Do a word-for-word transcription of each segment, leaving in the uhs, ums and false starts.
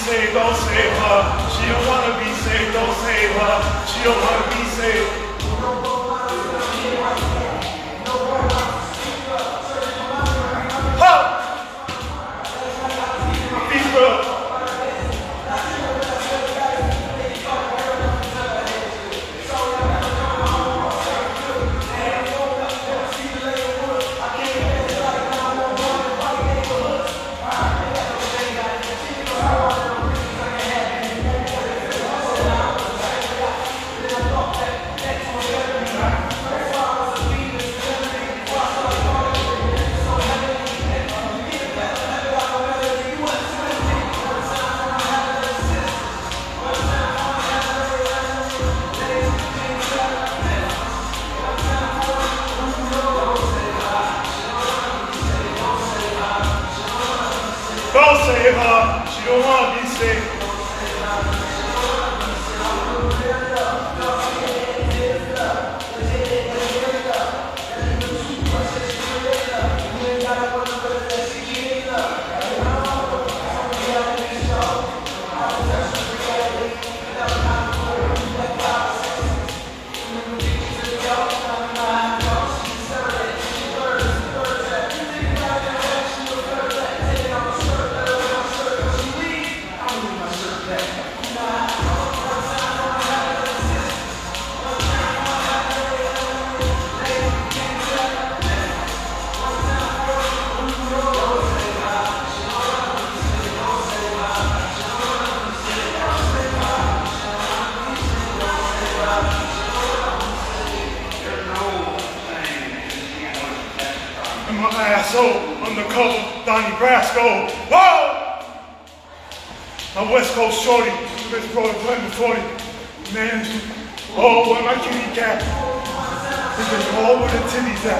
saved, don't save her. She don't wanna be saved, don't save her. She don't wanna be saved. Huh! Peace, bro. Don't save her. She don't want to be saved. And my asshole undercover Donnie Brasco. Whoa! My West Coast shorty, Miss Brother playing forty. Man, oh, where my kitty cat? Because all where the titties at.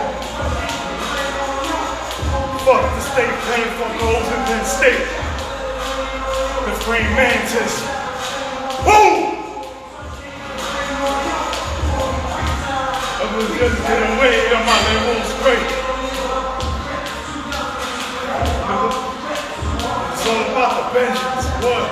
Fuck the state, playing fuck holes in Penn State. The praying mantis. Woo! I was just getting away on my little straight. It's all about the vengeance, what?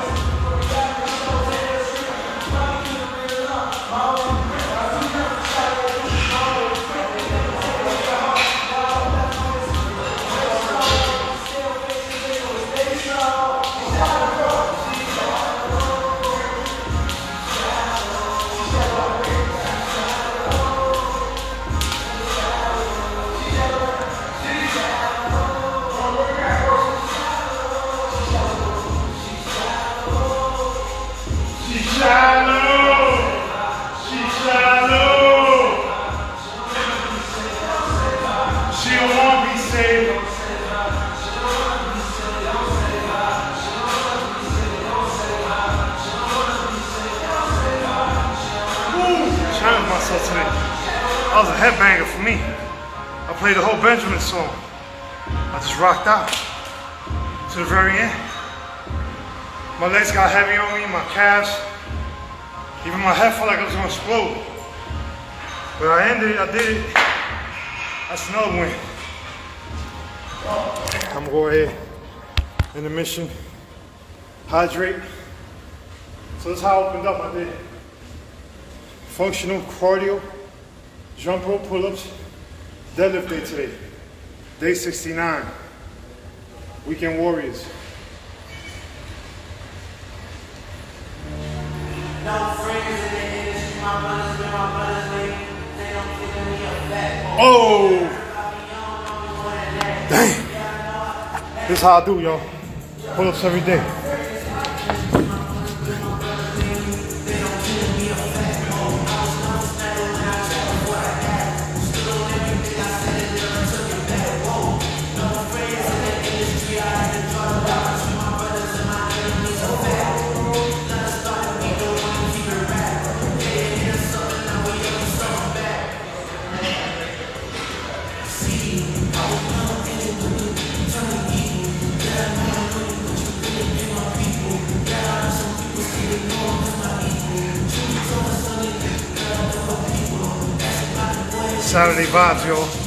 Myself today. That was a headbanger for me. I played the whole Benjamin song. I just rocked out to the very end. My legs got heavy on me, my calves, even my head felt like it was gonna explode. But I ended it, I did it. That's another win. I'm gonna go ahead in the mission, hydrate. So this is how I opened up. I did functional cardio, jump rope pull-ups, deadlift day today. Day sixty-nine, Weekend Warriors. Oh! Dang! This is how I do, y'all. Pull-ups every day. Saturday vibes, y'all.